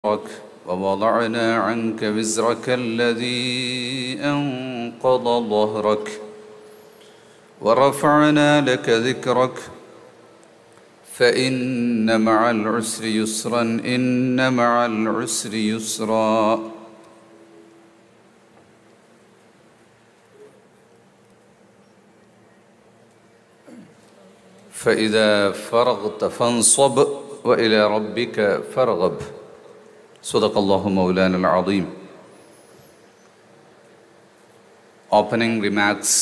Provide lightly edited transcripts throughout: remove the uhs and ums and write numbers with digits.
ووضعنا عنك وزرك الذي أنقض ظهرك ورفعنا لك ذكرك فإن مع العسر يسرا إن مع العسر يسرا فإذا فرغت فانصب وإلى ربك فارغب صدق الله مولانا العظيم. Opening remarks.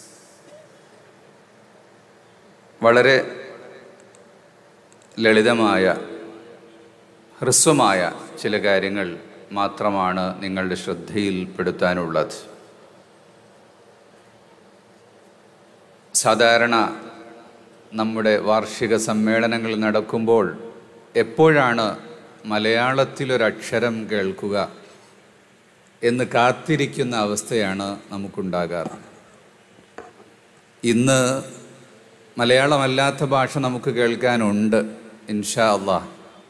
വളരെ ലളിതമായ ഹ്രസ്വമായ ചില കാര്യങ്ങൾ മാത്രമാണ് നിങ്ങളുടെ ശ്രദ്ധയിൽപ്പെടുത്താനുള്ളത്. സാധാരണ നമ്മുടെ വാർഷിക സമ്മേളനങ്ങൾ നടക്കുമ്പോൾ എപ്പോഴാണ് മലയാളത്തിലൊരക്ഷരം കേൾക്കുക എന്ന് കാത്തിരിക്കുന്ന അവസ്ഥയാണ് നമുക്കുണ്ടാകാറ്. ഇന്ന് മലയാളമല്ലാത്ത ഭാഷ നമുക്ക് കേൾക്കാനുണ്ട് ഇൻഷാ അല്ലാഹ്.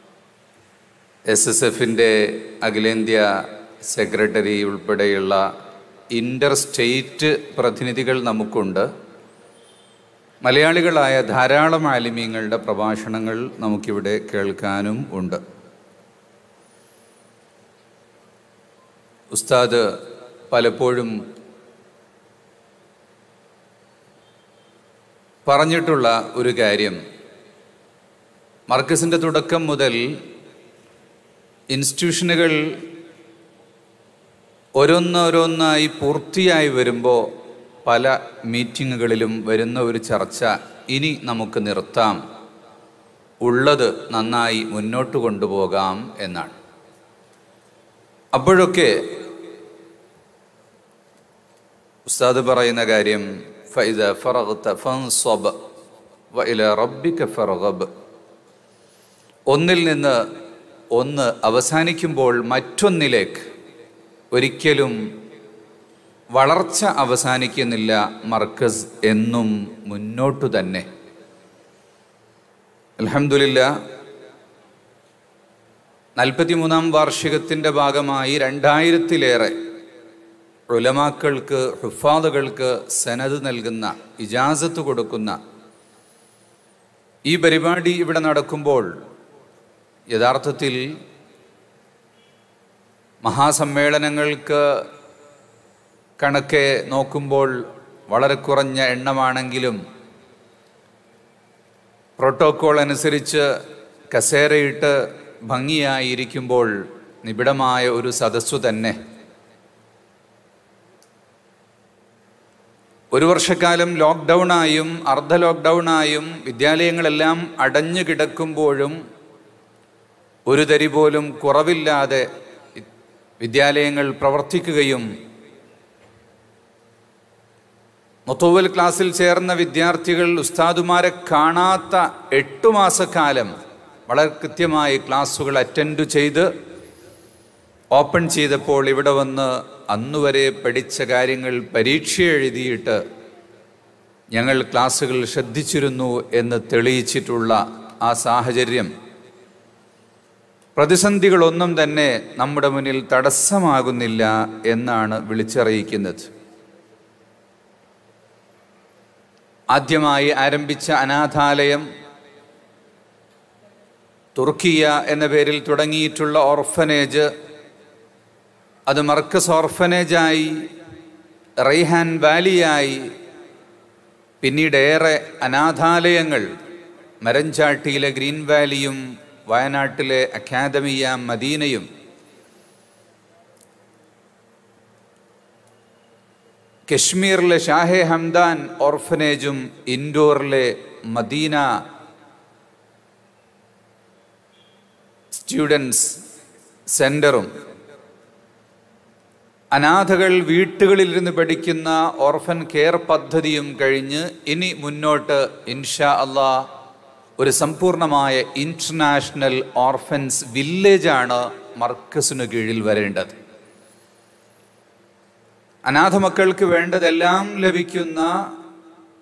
SSFൻ്റെ അഖിലേന്ത്യാ സെക്രട്ടറി ഉൾപ്പെടെയുള്ള ഇൻ്റർ സ്റ്റേറ്റ് പ്രതിനിധികൾ നമുക്കുണ്ട്. മലയാളികളായ ധാരാളം ആലിമീങ്ങളുടെ പ്രഭാഷണങ്ങൾ നമുക്കിവിടെ കേൾക്കാനും ഉണ്ട്. ഉസ്താദ് പലപ്പോഴും പറഞ്ഞിട്ടുള്ള ഒരു കാര്യം, മർക്കസിൻ്റെ തുടക്കം മുതൽ ഇൻസ്റ്റിറ്റ്യൂഷനുകൾ ഓരോന്നോരോന്നായി പൂർത്തിയായി വരുമ്പോൾ പല മീറ്റിങ്ങുകളിലും വരുന്ന ഒരു ചർച്ച, ഇനി നമുക്ക് നിർത്താം, ഉള്ളത് നന്നായി മുന്നോട്ട് കൊണ്ടുപോകാം എന്നാണ്. അപ്പോഴൊക്കെ ഉസ്താദ് പറയുന്ന കാര്യം, ഫൈദ ഫറഗ്ത ഫൻസബ് വഇല റബ്ബിക ഫർഗബ്. ഒന്നിൽ നിന്ന് ഒന്ന് അവസാനിക്കുമ്പോൾ മറ്റൊന്നിലേക്ക് ഒരിക്കലും വളർച്ച അവസാനിക്കുന്നില്ല. മർക്കസ് എന്നും മുന്നോട്ടു തന്നെ. അൽഹംദുലില്ലാ 43-ാം വാർഷികത്തിൻ്റെ ഭാഗമായി 2000-ലേറെ ഉലമാക്കൾക്ക്, ഹുഫാദുകൾക്ക് സനദ് നൽകുന്ന, ഇജാസത്ത് കൊടുക്കുന്ന ഈ പരിപാടി ഇവിടെ നടക്കുമ്പോൾ യഥാർത്ഥത്തിൽ മഹാസമ്മേളനങ്ങൾക്ക് കണക്കെ നോക്കുമ്പോൾ വളരെ കുറഞ്ഞ എണ്ണമാണെങ്കിലും പ്രോട്ടോക്കോൾ അനുസരിച്ച് കസേരയിട്ട് ഭംഗിയായിരിക്കുമ്പോൾ നിബിഡമായ ഒരു സദസ്സു തന്നെ. ഒരു വർഷക്കാലം ലോക്ക്ഡൗണായും അർദ്ധ ലോക്ക്ഡൗണായും വിദ്യാലയങ്ങളെല്ലാം അടഞ്ഞു കിടക്കുമ്പോഴും ഒരു തരി പോലും കുറവില്ലാതെ വിദ്യാലയങ്ങൾ പ്രവർത്തിക്കുകയും മുത്തവൽ ക്ലാസ്സിൽ ചേർന്ന വിദ്യാർത്ഥികൾ ഉസ്താദുമാരെ കാണാത്ത 8 മാസക്കാലം വളരെ കൃത്യമായി ക്ലാസ്സുകൾ അറ്റൻഡ് ചെയ്ത് ഓപ്പൺ ചെയ്തപ്പോൾ ഇവിടെ വന്ന് അന്നുവരെ പഠിച്ച കാര്യങ്ങൾ പരീക്ഷ എഴുതിയിട്ട് ഞങ്ങൾ ക്ലാസ്സുകൾ ശ്രദ്ധിച്ചിരുന്നു എന്ന് തെളിയിച്ചിട്ടുള്ള ആ സാഹചര്യം, പ്രതിസന്ധികളൊന്നും തന്നെ നമ്മുടെ മുന്നിൽ തടസ്സമാകുന്നില്ല എന്നാണ് വിളിച്ചറിയിക്കുന്നത്. ആദ്യമായി ആരംഭിച്ച അനാഥാലയം, തുർക്കിയ എന്ന പേരിൽ തുടങ്ങിയിട്ടുള്ള ഓർഫനേജ്, അത് മർക്കസ് ഓർഫനേജായി, റൈഹാൻ വാലിയായി, പിന്നീടേറെ അനാഥാലയങ്ങൾ, മരഞ്ചാട്ടിയിലെ ഗ്രീൻ വാലിയും വയനാട്ടിലെ അക്കാദമിയ മദീനയും, കശ്മീരിലെ ഷാഹെ ഹംദാൻ ഓർഫനേജും, ഇൻഡോറിലെ മദീന സ്റ്റുഡൻസ് സെൻ്ററും, അനാഥകൾ വീട്ടുകളിലിരുന്ന് പഠിക്കുന്ന ഓർഫൻ കെയർ പദ്ധതിയും കഴിഞ്ഞ് ഇനി മുന്നോട്ട് ഇൻഷാ അല്ലാഹ് ഒരു സമ്പൂർണമായ ഇൻ്റർനാഷണൽ ഓർഫൻസ് വില്ലേജാണ് മർക്കസിനു കീഴിൽ വരേണ്ടത്. അനാഥ മക്കൾക്ക് വേണ്ടതെല്ലാം ലഭിക്കുന്ന,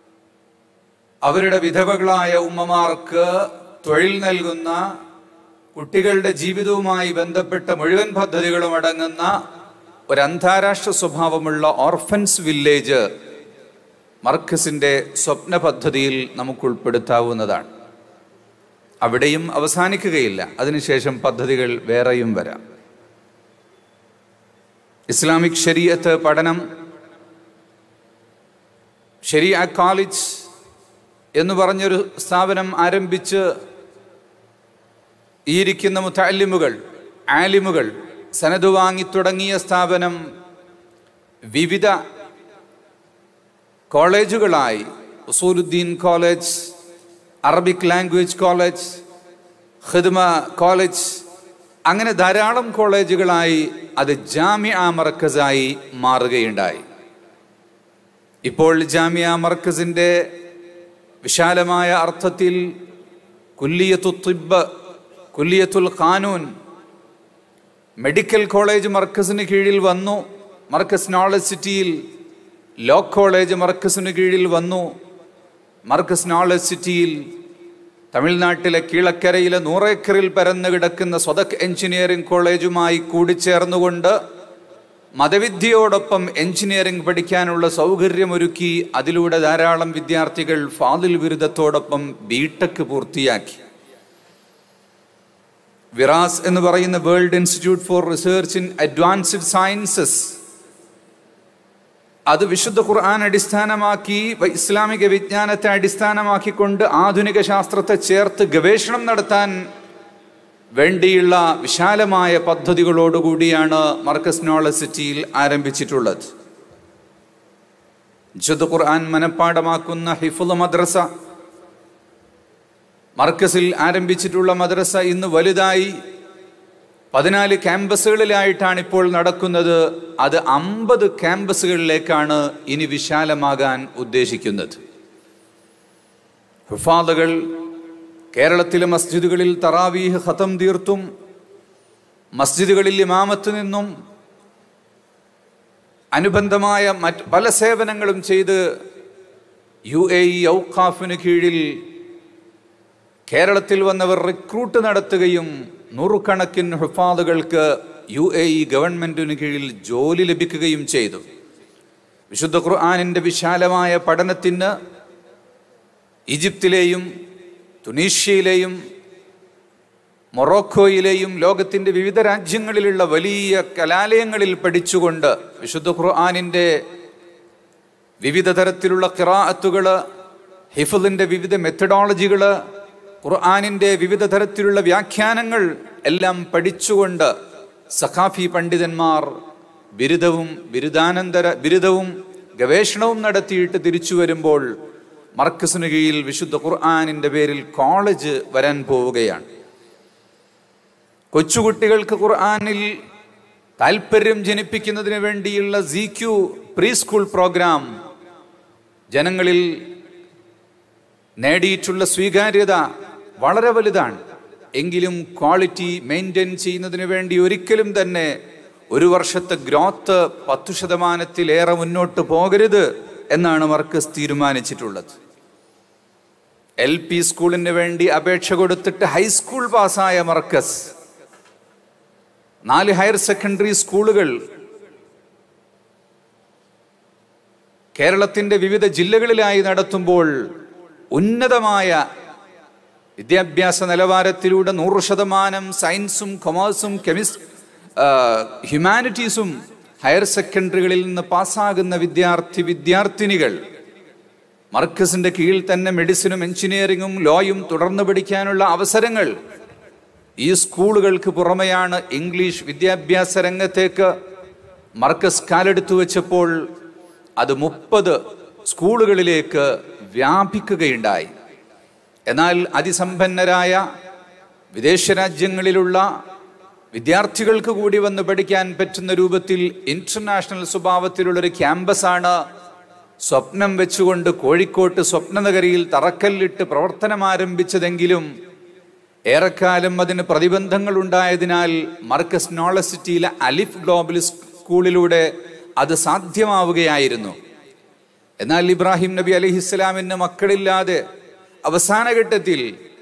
അവരുടെ വിധവകളായ ഉമ്മമാർക്ക് തൊഴിൽ നൽകുന്ന, കുട്ടികളുടെ ജീവിതവുമായി ബന്ധപ്പെട്ട മുഴുവൻ പദ്ധതികളും അടങ്ങുന്ന ഒരു അന്താരാഷ്ട്ര സ്വഭാവമുള്ള ഓർഫൻസ് വില്ലേജ് മർക്കസിന്റെ സ്വപ്ന പദ്ധതിയിൽ നമുക്ക് ഉൾപ്പെടുത്താവുന്നതാണ്. അവിടെയും അവസാനിക്കുകയില്ല, അതിനുശേഷം പദ്ധതികൾ വേറെയും വരാം. ഇസ്ലാമിക് ശരീഅത്ത് പഠനം, ശരീഅ കോളേജ് എന്ന് പറഞ്ഞൊരു സ്ഥാപനം ആരംഭിച്ച് ഈ ഇരിക്കുന്ന മുതഅല്ലിമുകൾ, ആലിമുകൾ സനദ് വാങ്ങി തുടങ്ങിയ സ്ഥാപനം വിവിധ കോളേജുകളായി, Usuluddin college, Arabic language college, Khidma college, അങ്ങനെ ധാരാളം കോളേജുകളായി അത് ജാമിഅ മർക്കസായി മാറുകയുണ്ടായി. ഇപ്പോൾ ജാമിഅ മർക്കസിന്റെ വിശാലമായ അർത്ഥത്തിൽ കുല്ലിയത്തു തിബ്ബ്, കുല്ലിയത്തുൽ ഖാനൂൻ, മെഡിക്കൽ കോളേജ് മർക്കസിന് കീഴിൽ വന്നു. മർക്കസ് നോളജ് സിറ്റിയിൽ ലോ കോളേജ് മർക്കസിന് കീഴിൽ വന്നു. മർക്കസ് നോളജ് സിറ്റിയിൽ തമിഴ്നാട്ടിലെ കീഴക്കരയിലെ 100 ഏക്കറിൽ പരന്നു കിടക്കുന്ന സ്വതക് എഞ്ചിനീയറിംഗ് കോളേജുമായി കൂടിച്ചേർന്നുകൊണ്ട് മതവിദ്യയോടൊപ്പം എഞ്ചിനീയറിംഗ് പഠിക്കാനുള്ള സൗകര്യമൊരുക്കി. അതിലൂടെ ധാരാളം വിദ്യാർത്ഥികൾ ഫാദിൽ ബിരുദത്തോടൊപ്പം ബിടെക് പൂർത്തിയാക്കി. വിറാസ് എന്ന് പറയുന്ന world institute for research in advanced sciences, അത് വിശുദ്ധ ഖുർആൻ അടിസ്ഥാനമാക്കി, ഇസ്ലാമിക വിജ്ഞാനത്തെ അടിസ്ഥാനമാക്കിക്കൊണ്ട് ആധുനിക ശാസ്ത്രത്തെ ചേർത്ത് ഗവേഷണം നടത്താൻ വേണ്ടിയുള്ള വിശാലമായ പദ്ധതികളോടുകൂടിയാണ് മർക്കസ് നോളജ് സിറ്റിയിൽ ആരംഭിച്ചിട്ടുള്ളത്. വിശുദ്ധ ഖുർആൻ മനഃപ്പാഠമാക്കുന്ന ഹിഫ്ള് മദ്രസ, മർക്കസിൽ ആരംഭിച്ചിട്ടുള്ള മദ്രസ ഇന്ന് വലുതായി 14 ക്യാമ്പസുകളിലായിട്ടാണ് ഇപ്പോൾ നടക്കുന്നത്. അത് 50 ക്യാമ്പസുകളിലേക്കാണ് ഇനി വിശാലമാകാൻ ഉദ്ദേശിക്കുന്നത്. ഹുഫാദുകൾ കേരളത്തിലെ മസ്ജിദുകളിൽ തറാവീഹ് ഖതം തീർത്തും മസ്ജിദുകളിൽ ഇമാമത്ത് നിന്നും അനുബന്ധമായ മറ്റ് പല സേവനങ്ങളും ചെയ്ത് UAE ഔഖാഫിന് കീഴിൽ കേരളത്തിൽ വന്നവർ റിക്രൂട്ട് നടത്തുകയും നൂറുകണക്കിന് ഹുഫാദുകൾക്ക് UAE ഗവൺമെന്റിന് കീഴിൽ ജോലി ലഭിക്കുകയും ചെയ്തു. വിശുദ്ധ ഖുർആനിന്റെ വിശാലമായ പഠനത്തിന് ഈജിപ്തിലെയും തുനീഷ്യയിലെയും മൊറോക്കോയിലെയും ലോകത്തിൻ്റെ വിവിധ രാജ്യങ്ങളിലുള്ള വലിയ കലാലയങ്ങളിൽ പഠിച്ചുകൊണ്ട് വിശുദ്ധ ഖുർആനിൻ്റെ വിവിധ തരത്തിലുള്ള ഖിറാഅത്തുകൾ, ഹിഫ്ളിൻ്റെ വിവിധ മെത്തഡോളജികൾ, ഖുർആനിൻ്റെ വിവിധ തരത്തിലുള്ള വ്യാഖ്യാനങ്ങൾ എല്ലാം പഠിച്ചുകൊണ്ട് സഖാഫി പണ്ഡിതന്മാർ ബിരുദവും ബിരുദാനന്തര ബിരുദവും ഗവേഷണവും നടത്തിയിട്ട് തിരിച്ചു വരുമ്പോൾ മർക്കസിന് കീഴിൽ വിശുദ്ധ ഖുർആനിൻ്റെ പേരിൽ കോളേജ് വരാൻ പോവുകയാണ്. കൊച്ചുകുട്ടികൾക്ക് ഖുർആനിൽ താല്പര്യം ജനിപ്പിക്കുന്നതിന് വേണ്ടിയുള്ള ZQ പ്രീ സ്കൂൾ പ്രോഗ്രാം ജനങ്ങളിൽ നേടിയിട്ടുള്ള സ്വീകാര്യത വളരെ വലുതാണ്. എങ്കിലും ക്വാളിറ്റി മെയിൻറ്റെയിൻ ചെയ്യുന്നതിന് വേണ്ടി ഒരിക്കലും തന്നെ ഒരു വർഷത്തെ ഗ്രോത്ത് 10% മുന്നോട്ട് പോകരുത് എന്നാണ് മർക്കസ് തീരുമാനിച്ചിട്ടുള്ളത്. LP സ്കൂളിന് വേണ്ടി അപേക്ഷ കൊടുത്തിട്ട് ഹൈസ്കൂൾ പാസ്സായ മർക്കസ് 4 ഹയർ സെക്കൻഡറി സ്കൂളുകൾ കേരളത്തിൻ്റെ വിവിധ ജില്ലകളിലായി നടത്തുമ്പോൾ ഉന്നതമായ വിദ്യാഭ്യാസ നിലവാരത്തിലൂടെ 100% സയൻസും കൊമേഴ്സും ഹ്യൂമാനിറ്റീസും ഹയർ സെക്കൻഡറികളിൽ നിന്ന് പാസ്സാകുന്ന വിദ്യാർത്ഥിനികൾ മർക്കസിന്റെ കീഴിൽ തന്നെ മെഡിസിനും എഞ്ചിനീയറിംഗും ലോയും തുടർന്ന് പഠിക്കാനുള്ള അവസരങ്ങൾ ഈ സ്കൂളുകൾക്ക് പുറമെയാണ്. ഇംഗ്ലീഷ് വിദ്യാഭ്യാസ രംഗത്തേക്ക് മർക്കസ് കാലെടുത്തു വെച്ചപ്പോൾ അത് 30 സ്കൂളുകളിലേക്ക് വ്യാപിക്കുകയുണ്ടായി. എന്നാൽ അതിസമ്പന്നരായ വിദേശ രാജ്യങ്ങളിലുള്ള വിദ്യാർത്ഥികൾക്ക് കൂടി വന്ന് പഠിക്കാൻ പറ്റുന്ന രൂപത്തിൽ ഇന്റർനാഷണൽ സ്വഭാവത്തിലുള്ളൊരു ക്യാമ്പസാണ് സ്വപ്നം വെച്ചുകൊണ്ട് കോഴിക്കോട്ട് സ്വപ്നനഗരിയിൽ തറക്കല്ലിട്ട് പ്രവർത്തനം ആരംഭിച്ചതെങ്കിലും ഏറെക്കാലം അതിന് പ്രതിബന്ധങ്ങൾ ഉണ്ടായതിനാൽ മർക്കസ് നോളജ് സിറ്റിയിലെ അലിഫ് ഗ്ലോബൽ സ്കൂളിലൂടെ അത് സാധ്യമാവുകയായിരുന്നു. എന്നാൽ ഇബ്രാഹിം നബി അലൈഹിസ്സലാമിന് മക്കളില്ലാതെ അവസാന ഘട്ടത്തിൽ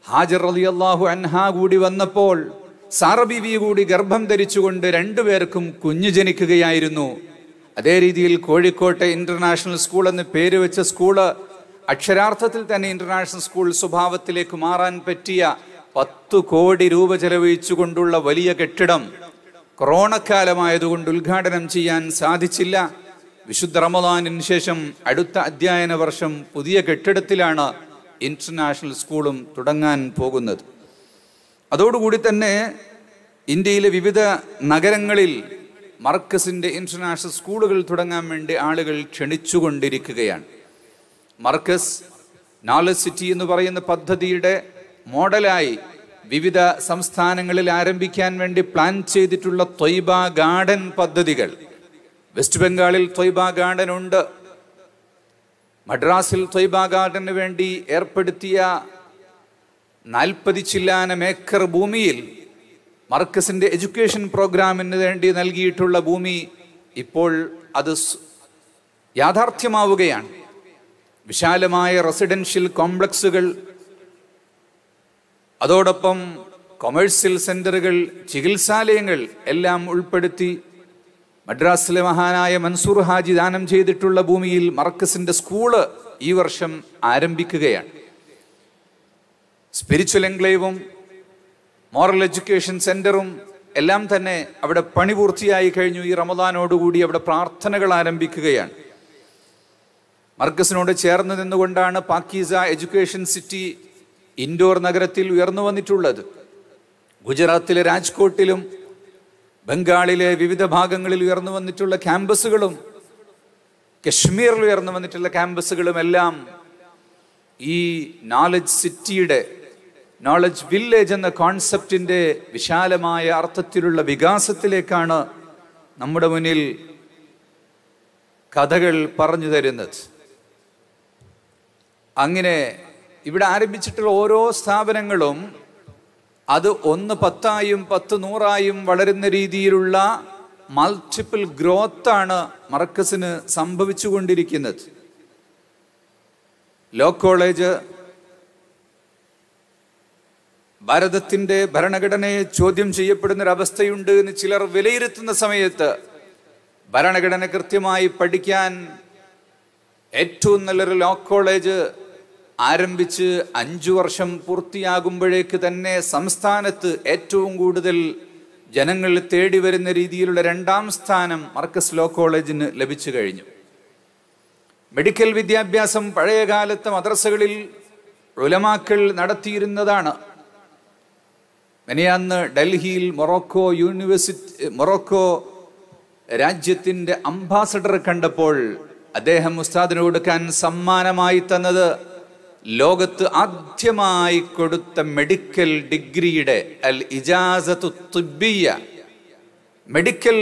ഹാജർ റളിയല്ലാഹു അൻഹ കൂടി വന്നപ്പോൾ സാറ ബീവി കൂടി ഗർഭം ധരിച്ചുകൊണ്ട് രണ്ടുപേർക്കും കുഞ്ഞ് ജനിക്കുകയായിരുന്നു. അതേ രീതിയിൽ കോഴിക്കോട്ടെ ഇന്റർനാഷണൽ സ്കൂൾ എന്ന് പേര് വെച്ച സ്കൂള് അക്ഷരാർത്ഥത്തിൽ തന്നെ ഇന്റർനാഷണൽ സ്കൂൾ സ്വഭാവത്തിലേക്ക് മാറാൻ പറ്റിയ 10 കോടി രൂപ ചെലവഴിച്ചുകൊണ്ടുള്ള വലിയ കെട്ടിടം കൊറോണക്കാലമായതുകൊണ്ട് ഉദ്ഘാടനം ചെയ്യാൻ സാധിച്ചില്ല. വിശുദ്ധ റമദാനിന് ശേഷം അടുത്ത അധ്യയന വർഷം പുതിയ കെട്ടിടത്തിലാണ് ഇന്റർനാഷണൽ സ്കൂളും തുടങ്ങാൻ പോകുന്നത്. അതോടുകൂടി തന്നെ ഇന്ത്യയിലെ വിവിധ നഗരങ്ങളിൽ മർക്കസിൻ്റെ ഇന്റർനാഷണൽ സ്കൂളുകൾ തുടങ്ങാൻ വേണ്ടി ആളുകൾ ക്ഷണിച്ചുകൊണ്ടിരിക്കുകയാണ്. മർക്കസ് നോളജ് സിറ്റി എന്ന് പറയുന്ന പദ്ധതിയുടെ മോഡലായി വിവിധ സംസ്ഥാനങ്ങളിൽ ആരംഭിക്കാൻ വേണ്ടി പ്ലാൻ ചെയ്തിട്ടുള്ള ത്വയ്ബ ഗാർഡൻ പദ്ധതികൾ, വെസ്റ്റ് ബംഗാളിൽ ത്വയ്ബ ഗാർഡൻ ഉണ്ട്. മദ്രാസിൽ ത്വയ്ബ ഗാർഡന് വേണ്ടി ഏർപ്പെടുത്തിയ 40 ചില്ലാനം ഏക്കർ ഭൂമിയിൽ മർക്കസിൻ്റെ എഡ്യൂക്കേഷൻ പ്രോഗ്രാമിന് വേണ്ടി നൽകിയിട്ടുള്ള ഭൂമി ഇപ്പോൾ അത് യാഥാർത്ഥ്യമാവുകയാണ്. വിശാലമായ റെസിഡൻഷ്യൽ കോംപ്ലക്സുകൾ, അതോടൊപ്പം കൊമേഴ്സ്യൽ സെന്ററുകൾ, ചികിത്സാലയങ്ങൾ എല്ലാം ഉൾപ്പെടുത്തി മദ്രാസിലെ മഹാനായ മൻസൂർ ഹാജി ദാനം ചെയ്തിട്ടുള്ള ഭൂമിയിൽ മർക്കസിൻ്റെ സ്കൂള് ഈ വർഷം ആരംഭിക്കുകയാണ്. സ്പിരിച്വൽ എൻക്ലേവും മോറൽ എഡ്യൂക്കേഷൻ സെന്ററും എല്ലാം തന്നെ അവിടെ പണി പൂർത്തിയായി കഴിഞ്ഞു. ഈ റമദാനോടുകൂടി അവിടെ പ്രാർത്ഥനകൾ ആരംഭിക്കുകയാണ്. മർക്കസിനോട് ചേർന്ന് നിന്നുകൊണ്ടാണ് പാക്കീസ എഡ്യൂക്കേഷൻ സിറ്റി ഇൻഡോർ നഗരത്തിൽ ഉയർന്നു വന്നിട്ടുള്ളത്. ഗുജറാത്തിലെ രാജ്കോട്ടിലും ബംഗാളിലെ വിവിധ ഭാഗങ്ങളിൽ ഉയർന്നു വന്നിട്ടുള്ള ക്യാമ്പസുകളും കശ്മീരിൽ ഉയർന്നു വന്നിട്ടുള്ള ക്യാമ്പസുകളും എല്ലാം ഈ നോളജ് സിറ്റിയുടെ, നോളജ് വില്ലേജ് എന്ന കോൺസെപ്റ്റിൻ്റെ വിശാലമായ അർത്ഥത്തിലുള്ള വികാസത്തിലേക്കാണ് നമ്മുടെ മുന്നിൽ കഥകൾ പറഞ്ഞു തരുന്നത്. അങ്ങനെ ഇവിടെ ആരംഭിച്ചിട്ടുള്ള ഓരോ സ്ഥാപനങ്ങളും അത് 1 10ആയും 10 100ആയും വളരുന്ന രീതിയിലുള്ള മൾട്ടിപ്പിൾ ഗ്രോത്താണ് മർക്കസിന് സംഭവിച്ചുകൊണ്ടിരിക്കുന്നത്. ലോ കോളേജ് ഭാരതത്തിൻ്റെ ഭരണഘടനയെ ചോദ്യം ചെയ്യപ്പെടുന്നൊരവസ്ഥയുണ്ട് എന്ന് ചിലർ വിലയിരുത്തുന്ന സമയത്ത് ഭരണഘടന കൃത്യമായി പഠിക്കാൻ ഏറ്റവും നല്ലൊരു ലോ കോളേജ് ആരംഭിച്ച് 5 വർഷം പൂർത്തിയാകുമ്പോഴേക്ക് തന്നെ സംസ്ഥാനത്ത് ഏറ്റവും കൂടുതൽ ജനങ്ങൾ തേടി വരുന്ന രീതിയിലുള്ള 2ാം സ്ഥാനം മർക്കസ് ലോ കോളേജിന് ലഭിച്ചു കഴിഞ്ഞു. മെഡിക്കൽ വിദ്യാഭ്യാസം പഴയകാലത്തെ മദ്രസകളിൽ ഉലമാക്കൾ നടത്തിയിരുന്നതാണ്. മെനയാന്ന് ഡൽഹിയിൽ മൊറോക്കോ രാജ്യത്തിൻ്റെ അംബാസഡർ കണ്ടപ്പോൾ അദ്ദേഹം ഉസ്താദിന് കൊടുക്കാൻ സമ്മാനമായി തന്നത് ലോകത്ത് ആദ്യമായി കൊടുത്ത മെഡിക്കൽ ഡിഗ്രിയുടെ അൽ ഇജാസത്തു തിബ്ബിയ്യ, മെഡിക്കൽ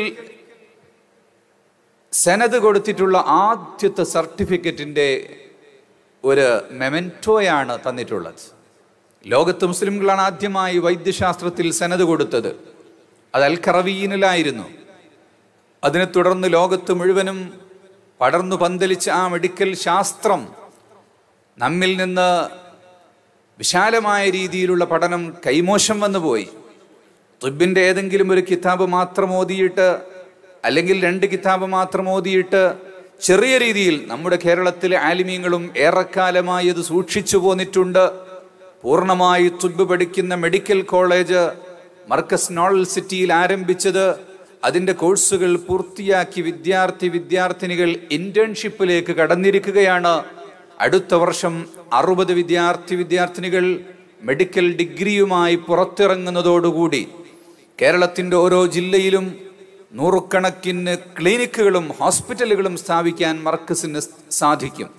സനത് കൊടുത്തിട്ടുള്ള ആദ്യത്തെ സർട്ടിഫിക്കറ്റിൻ്റെ ഒരു മെമൻറ്റോയാണ് തന്നിട്ടുള്ളത്. ലോകത്ത് മുസ്ലിംകളാണ് ആദ്യമായി വൈദ്യശാസ്ത്രത്തിൽ സനത് കൊടുത്തത്. അത് അൽ ഖറവീനിലായിരുന്നു. അതിനെ തുടർന്ന് ലോകത്ത് മുഴുവനും പടർന്നു പന്തലിച്ച ആ മെഡിക്കൽ ശാസ്ത്രം നമ്മിൽ നിന്ന് വിശാലമായ രീതിയിലുള്ള പഠനം കൈമോശം വന്നുപോയി. തിബ്ബിൻ്റെ ഏതെങ്കിലും ഒരു കിതാബ് മാത്രം ഓതിയിട്ട്, അല്ലെങ്കിൽ 2 കിതാബ് മാത്രം ഓതിയിട്ട് ചെറിയ രീതിയിൽ നമ്മുടെ കേരളത്തിലെ ആലിമീങ്ങളും ഏറെക്കാലമായി അത് സൂക്ഷിച്ചു പോന്നിട്ടുണ്ട്. പൂർണ്ണമായി തിബ്ബ് പഠിക്കുന്ന മെഡിക്കൽ കോളേജ് മർക്കസ് നോളജ് സിറ്റിയിൽ ആരംഭിച്ചത്, അതിൻ്റെ കോഴ്സുകൾ പൂർത്തിയാക്കി വിദ്യാർത്ഥിനികൾ ഇന്റേൺഷിപ്പിലേക്ക് കടന്നിരിക്കുകയാണ്. അടുത്ത വർഷം 60 വിദ്യാർത്ഥിനികൾ മെഡിക്കൽ ഡിഗ്രിയുമായി പുറത്തിറങ്ങുന്നതോടുകൂടി കേരളത്തിൻ്റെ ഓരോ ജില്ലയിലും 100 കണക്കിന് ക്ലിനിക്കുകളും ഹോസ്പിറ്റലുകളും സ്ഥാപിക്കാൻ മർക്കസിന് സാധിക്കും.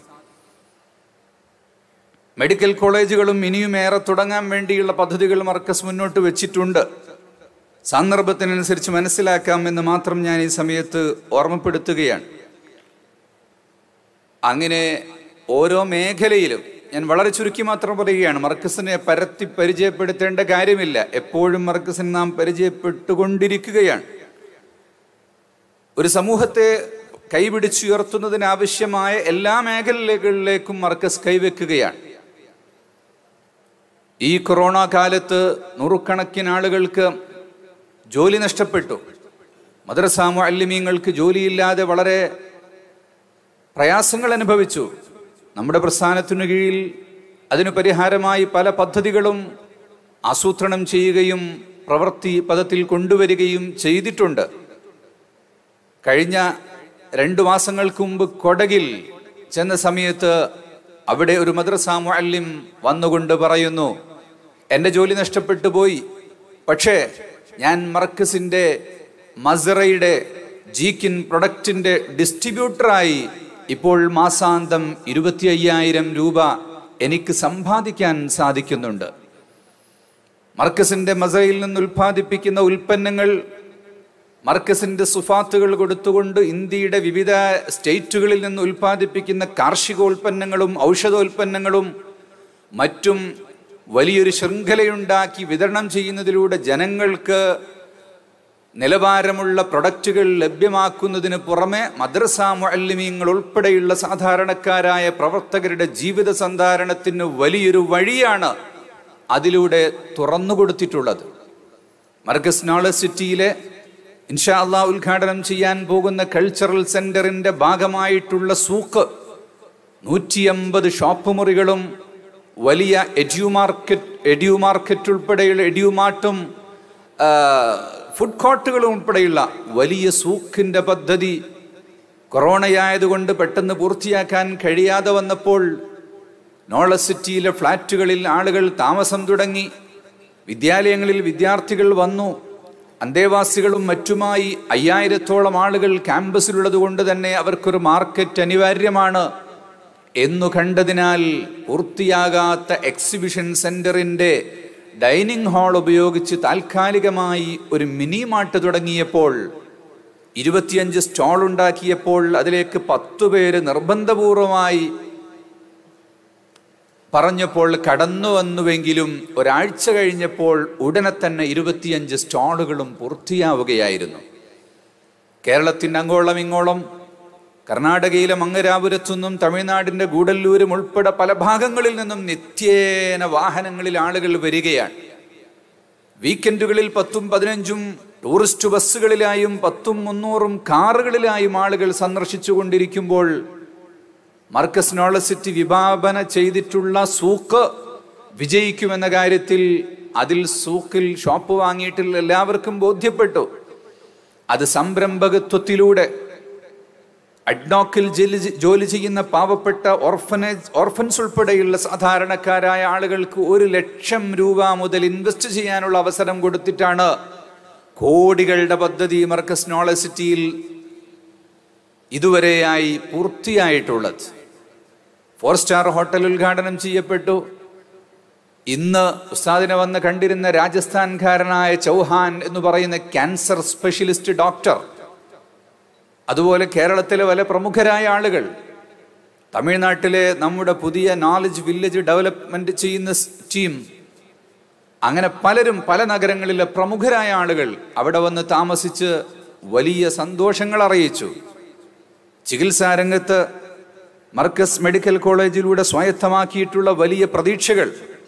മെഡിക്കൽ കോളേജുകളും ഇനിയും ഏറെ തുടങ്ങാൻ വേണ്ടിയുള്ള പദ്ധതികൾ മർക്കസ് മുന്നോട്ട് വെച്ചിട്ടുണ്ട്. സന്ദർഭത്തിനനുസരിച്ച് മനസ്സിലാക്കാമെന്ന് മാത്രം ഞാൻ ഈ സമയത്ത് ഓർമ്മപ്പെടുത്തുകയാണ്. അങ്ങനെ ഓരോ മേഖലയിലും ഞാൻ വളരെ ചുരുക്കി മാത്രം പറയുകയാണ്. മർക്കസിനെ പരത്തി പരിചയപ്പെടുത്തേണ്ട കാര്യമില്ല. എപ്പോഴും മർക്കസിനെ നാം പരിചയപ്പെട്ടുകൊണ്ടിരിക്കുകയാണ്. ഒരു സമൂഹത്തെ കൈപിടിച്ചുയർത്തുന്നതിനാവശ്യമായ എല്ലാ മേഖലകളിലേക്കും മർക്കസ് കൈവെക്കുകയാണ്. ഈ കൊറോണ കാലത്ത് നൂറുകണക്കിന് ആളുകൾക്ക് ജോലി നഷ്ടപ്പെട്ടു. മദ്രസ മുഅല്ലിമീങ്ങൾക്ക് ജോലിയില്ലാതെ വളരെ പ്രയാസങ്ങൾ അനുഭവിച്ചു. നമ്മുടെ പ്രസ്ഥാനത്തിനു കീഴിൽ അതിനു പരിഹാരമായി പല പദ്ധതികളും ആസൂത്രണം ചെയ്യുകയും പ്രവൃത്തി പദത്തിൽ കൊണ്ടുവരികയും ചെയ്തിട്ടുണ്ട്. കഴിഞ്ഞ 2 മാസങ്ങൾക്ക് മുമ്പ് കൊടകിൽ ചെന്ന സമയത്ത് അവിടെ ഒരു മദ്രസ മുഅല്ലിം വന്നുകൊണ്ട് പറയുന്നു, എൻ്റെ ജോലി നഷ്ടപ്പെട്ടു പോയി, പക്ഷേ ഞാൻ മർക്കസിൻ്റെ മസറയുടെ ജീക്കിൻ പ്രൊഡക്റ്റിൻ്റെ ഡിസ്ട്രിബ്യൂട്ടറായി ഇപ്പോൾ മാസാന്തം 25,000 രൂപ എനിക്ക് സമ്പാദിക്കാൻ സാധിക്കുന്നുണ്ട്. മർക്കസിൻ്റെ മസറയിൽ നിന്ന് ഉൽപ്പാദിപ്പിക്കുന്ന ഉൽപ്പന്നങ്ങൾ മർക്കസിൻ്റെ സുഫാത്തുകൾ കൊടുത്തുകൊണ്ട് ഇന്ത്യയുടെ വിവിധ സ്റ്റേറ്റുകളിൽ നിന്ന് ഉൽപ്പാദിപ്പിക്കുന്ന കാർഷികോൽപ്പന്നങ്ങളും ഔഷധോൽപ്പന്നങ്ങളും മറ്റും വലിയൊരു ശൃംഖലയുണ്ടാക്കി വിതരണം ചെയ്യുന്നതിലൂടെ ജനങ്ങൾക്ക് നിലവാരമുള്ള പ്രൊഡക്റ്റുകൾ ലഭ്യമാക്കുന്നതിന് പുറമെ മദ്രസ മുഅല്ലിമീങ്ങൾ ഉൾപ്പെടെയുള്ള സാധാരണക്കാരായ പ്രവർത്തകരുടെ ജീവിത സന്ധാരണത്തിന് വലിയൊരു വഴിയാണ് അതിലൂടെ തുറന്നുകൊടുത്തിട്ടുള്ളത്. മർക്കസ് നോളജ് സിറ്റിയിലെ ഇൻഷാ അല്ലാഹ് ഉദ്ഘാടനം ചെയ്യാൻ പോകുന്ന കൾച്ചറൽ സെന്ററിന്റെ ഭാഗമായിട്ടുള്ള സൂക്ക് 150 ഷോപ്പ് മുറികളും വലിയ എഡ്യൂമാർക്കറ്റ് ഉൾപ്പെടെയുള്ള എഡ്യൂമാർട്ടും ഫുഡ് കോർട്ടുകളും ഉൾപ്പെടെയുള്ള വലിയ സൂക്കിന്റെ പദ്ധതി കൊറോണയായതുകൊണ്ട് പെട്ടെന്ന് പൂർത്തിയാക്കാൻ കഴിയാതെ വന്നപ്പോൾ നോളജ് സിറ്റിയിലെ ഫ്ലാറ്റുകളിൽ ആളുകൾ താമസം തുടങ്ങി. വിദ്യാലയങ്ങളിൽ വിദ്യാർത്ഥികൾ വന്നു. അന്തേവാസികളും മറ്റുമായി 5000-ഓളം ആളുകൾ ക്യാമ്പസിലുള്ളത് കൊണ്ട് തന്നെ അവർക്കൊരു മാർക്കറ്റ് അനിവാര്യമാണ് എന്നു കണ്ടതിനാൽ പൂർത്തിയാകാത്ത എക്സിബിഷൻ സെന്ററിൻ്റെ ഡൈനിങ് ഹാൾ ഉപയോഗിച്ച് താൽക്കാലികമായി ഒരു മിനി മാർട്ട് തുടങ്ങിയപ്പോൾ 25 സ്റ്റോൾ ഉണ്ടാക്കിയപ്പോൾ അതിലേക്ക് 10 പേര് നിർബന്ധപൂർവമായി പറഞ്ഞപ്പോൾ കടന്നു വന്നുവെങ്കിലും ഒരാഴ്ച കഴിഞ്ഞപ്പോൾ ഉടനെ തന്നെ 25 സ്റ്റോളുകളും പൂർത്തിയാവുകയായിരുന്നു. കേരളത്തിൻ്റെ അങ്ങോളം ഇങ്ങോളം, കർണാടകയിലെ മംഗരാപുരത്തുനിന്നും തമിഴ്നാടിൻ്റെ ഗൂഡല്ലൂരും ഉൾപ്പെടെ പല ഭാഗങ്ങളിൽ നിന്നും നിത്യേന വാഹനങ്ങളിൽ ആളുകൾ വരികയാണ്. വീക്കെൻഡുകളിൽ 10ഉം 15ഉം ടൂറിസ്റ്റ് ബസ്സുകളിലായും 10ഉം 300ഉം കാറുകളിലായും ആളുകൾ സന്ദർശിച്ചു കൊണ്ടിരിക്കുമ്പോൾ മർക്കസ് നോളജ് സിറ്റി വിഭാവന ചെയ്തിട്ടുള്ള സൂക്ക് വിജയിക്കുമെന്ന കാര്യത്തിൽ അതിൽ സൂക്കിൽ ഷോപ്പ് വാങ്ങിയിട്ടുള്ള എല്ലാവർക്കും ബോധ്യപ്പെട്ടു. അത് സംരംഭകത്വത്തിലൂടെ അഡ്നോക്കിൽ ജോലി ചെയ്യുന്ന പാവപ്പെട്ട ഓർഫൻസ് ഉൾപ്പെടെയുള്ള സാധാരണക്കാരായ ആളുകൾക്ക് 1 ലക്ഷം രൂപ മുതൽ ഇൻവെസ്റ്റ് ചെയ്യാനുള്ള അവസരം കൊടുത്തിട്ടാണ് കോടികളുടെ പദ്ധതി മർക്കസ് നോളജ് സിറ്റിയിൽ ഇതുവരെയായി പൂർത്തിയായിട്ടുള്ളത്. 4 സ്റ്റാർ ഹോട്ടൽ ഉദ്ഘാടനം ചെയ്യപ്പെട്ടു. ഇന്ന് ഉസ്താദിനെ വന്ന് കണ്ടിരുന്ന രാജസ്ഥാൻകാരനായ ചൗഹാൻ എന്ന് പറയുന്ന ക്യാൻസർ സ്പെഷ്യലിസ്റ്റ് ഡോക്ടർ, അതുപോലെ കേരളത്തിലെ പല പ്രമുഖരായ ആളുകൾ, തമിഴ്നാട്ടിലെ നമ്മുടെ പുതിയ നോളജ് വില്ലേജ് ഡെവലപ്മെന്റ് ചെയ്യുന്ന ടീം, അങ്ങനെ പലരും പല നഗരങ്ങളിലെ പ്രമുഖരായ ആളുകൾ അവിടെ വന്ന് താമസിച്ച് വലിയ സന്തോഷങ്ങൾ അറിയിച്ചു. ചികിത്സാരംഗത്ത് മർക്കസ് മെഡിക്കൽ കോളേജിലൂടെ സ്വായത്തമാക്കിയിട്ടുള്ള വലിയ പ്രതീക്ഷകൾ,